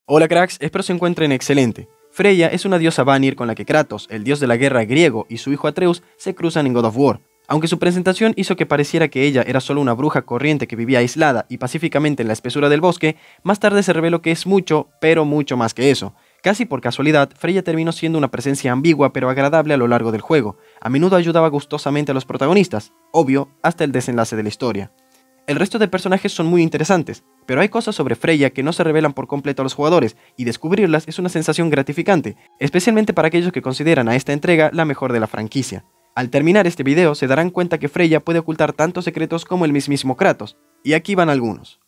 Hola cracks, espero se encuentren excelente. Freya es una diosa Vanir con la que Kratos, el dios de la guerra griego, y su hijo Atreus se cruzan en God of War. Aunque su presentación hizo que pareciera que ella era solo una bruja corriente que vivía aislada y pacíficamente en la espesura del bosque, más tarde se reveló que es mucho, pero mucho más que eso. Casi por casualidad, Freya terminó siendo una presencia ambigua pero agradable a lo largo del juego. A menudo ayudaba gustosamente a los protagonistas, obvio, hasta el desenlace de la historia. El resto de personajes son muy interesantes, pero hay cosas sobre Freya que no se revelan por completo a los jugadores, y descubrirlas es una sensación gratificante, especialmente para aquellos que consideran a esta entrega la mejor de la franquicia. Al terminar este video se darán cuenta que Freya puede ocultar tantos secretos como el mismísimo Kratos, y aquí van algunos.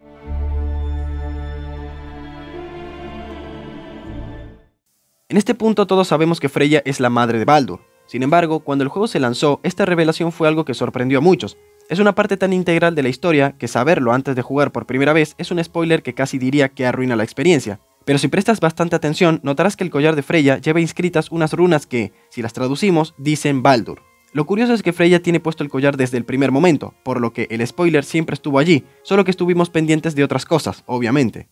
En este punto todos sabemos que Freya es la madre de Baldur. Sin embargo, cuando el juego se lanzó, esta revelación fue algo que sorprendió a muchos. Es una parte tan integral de la historia que saberlo antes de jugar por primera vez es un spoiler que casi diría que arruina la experiencia. Pero si prestas bastante atención, notarás que el collar de Freya lleva inscritas unas runas que, si las traducimos, dicen Baldur. Lo curioso es que Freya tiene puesto el collar desde el primer momento, por lo que el spoiler siempre estuvo allí, solo que estuvimos pendientes de otras cosas, obviamente.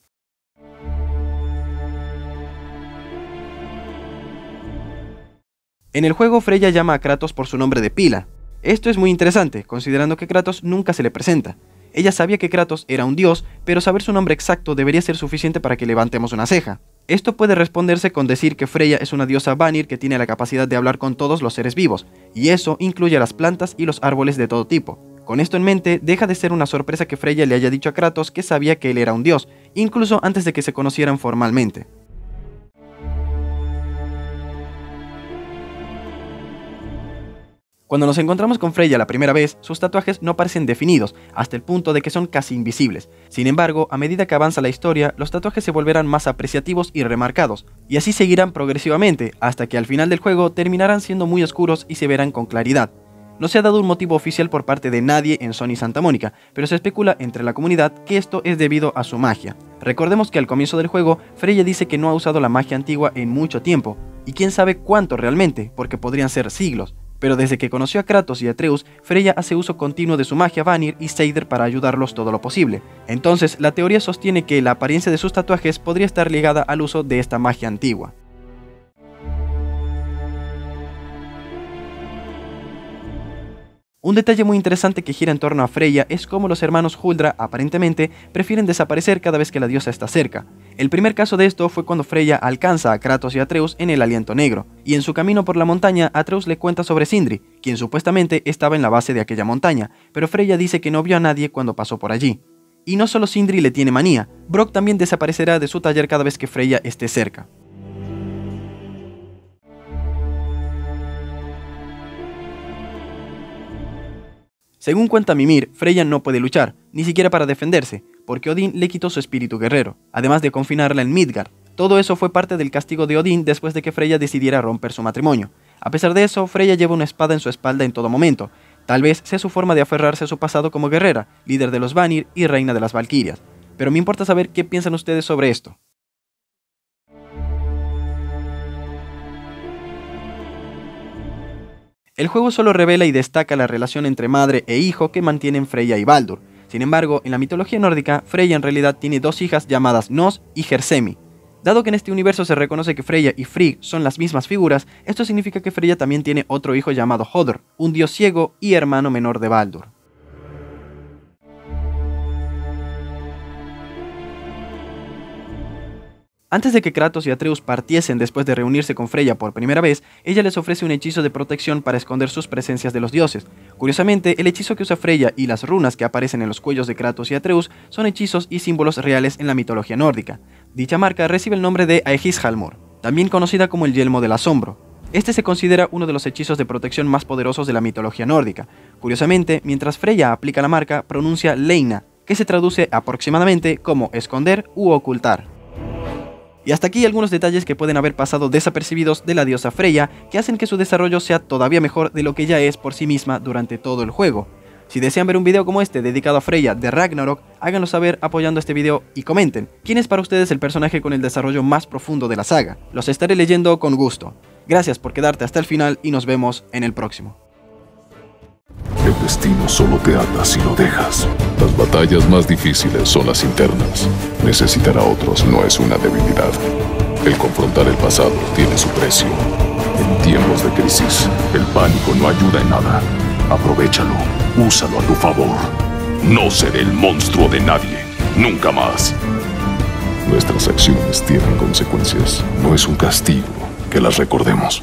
En el juego Freya llama a Kratos por su nombre de pila. Esto es muy interesante, considerando que Kratos nunca se le presenta. Ella sabía que Kratos era un dios, pero saber su nombre exacto debería ser suficiente para que levantemos una ceja. Esto puede responderse con decir que Freya es una diosa Vanir que tiene la capacidad de hablar con todos los seres vivos, y eso incluye a las plantas y los árboles de todo tipo. Con esto en mente, deja de ser una sorpresa que Freya le haya dicho a Kratos que sabía que él era un dios, incluso antes de que se conocieran formalmente. Cuando nos encontramos con Freya la primera vez, sus tatuajes no parecen definidos, hasta el punto de que son casi invisibles. Sin embargo, a medida que avanza la historia, los tatuajes se volverán más apreciativos y remarcados, y así seguirán progresivamente, hasta que al final del juego terminarán siendo muy oscuros y se verán con claridad. No se ha dado un motivo oficial por parte de nadie en Sony Santa Mónica, pero se especula entre la comunidad que esto es debido a su magia. Recordemos que al comienzo del juego, Freya dice que no ha usado la magia antigua en mucho tiempo, y quién sabe cuánto realmente, porque podrían ser siglos. Pero desde que conoció a Kratos y Atreus, Freya hace uso continuo de su magia Vanir y Seidir para ayudarlos todo lo posible. Entonces, la teoría sostiene que la apariencia de sus tatuajes podría estar ligada al uso de esta magia antigua. Un detalle muy interesante que gira en torno a Freya es cómo los hermanos Huldra, aparentemente, prefieren desaparecer cada vez que la diosa está cerca. El primer caso de esto fue cuando Freya alcanza a Kratos y Atreus en el Aliento Negro, y en su camino por la montaña, Atreus le cuenta sobre Sindri, quien supuestamente estaba en la base de aquella montaña, pero Freya dice que no vio a nadie cuando pasó por allí. Y no solo Sindri le tiene manía, Brok también desaparecerá de su taller cada vez que Freya esté cerca. Según cuenta Mimir, Freya no puede luchar, ni siquiera para defenderse, porque Odín le quitó su espíritu guerrero, además de confinarla en Midgard. Todo eso fue parte del castigo de Odín después de que Freya decidiera romper su matrimonio. A pesar de eso, Freya lleva una espada en su espalda en todo momento. Tal vez sea su forma de aferrarse a su pasado como guerrera, líder de los Vanir y reina de las Valquirias. Pero me importa saber qué piensan ustedes sobre esto. El juego solo revela y destaca la relación entre madre e hijo que mantienen Freya y Baldur. Sin embargo, en la mitología nórdica, Freya en realidad tiene dos hijas llamadas Nos y Hersemi. Dado que en este universo se reconoce que Freya y Frigg son las mismas figuras, esto significa que Freya también tiene otro hijo llamado Hodr, un dios ciego y hermano menor de Baldur. Antes de que Kratos y Atreus partiesen después de reunirse con Freya por primera vez, ella les ofrece un hechizo de protección para esconder sus presencias de los dioses. Curiosamente, el hechizo que usa Freya y las runas que aparecen en los cuellos de Kratos y Atreus son hechizos y símbolos reales en la mitología nórdica. Dicha marca recibe el nombre de Aegishjalmur, también conocida como el Yelmo del Asombro. Este se considera uno de los hechizos de protección más poderosos de la mitología nórdica. Curiosamente, mientras Freya aplica la marca, pronuncia Leina, que se traduce aproximadamente como esconder u ocultar. Y hasta aquí algunos detalles que pueden haber pasado desapercibidos de la diosa Freya, que hacen que su desarrollo sea todavía mejor de lo que ya es por sí misma durante todo el juego. Si desean ver un video como este dedicado a Freya de Ragnarok, háganlo saber apoyando este video y comenten quién es para ustedes el personaje con el desarrollo más profundo de la saga. Los estaré leyendo con gusto. Gracias por quedarte hasta el final y nos vemos en el próximo. destino solo te ata si lo dejas. Las batallas más difíciles son las internas. Necesitar a otros no es una debilidad. El confrontar el pasado tiene su precio. En tiempos de crisis, el pánico no ayuda en nada. Aprovechalo, úsalo a tu favor. No seré el monstruo de nadie, nunca más. Nuestras acciones tienen consecuencias. No es un castigo que las recordemos.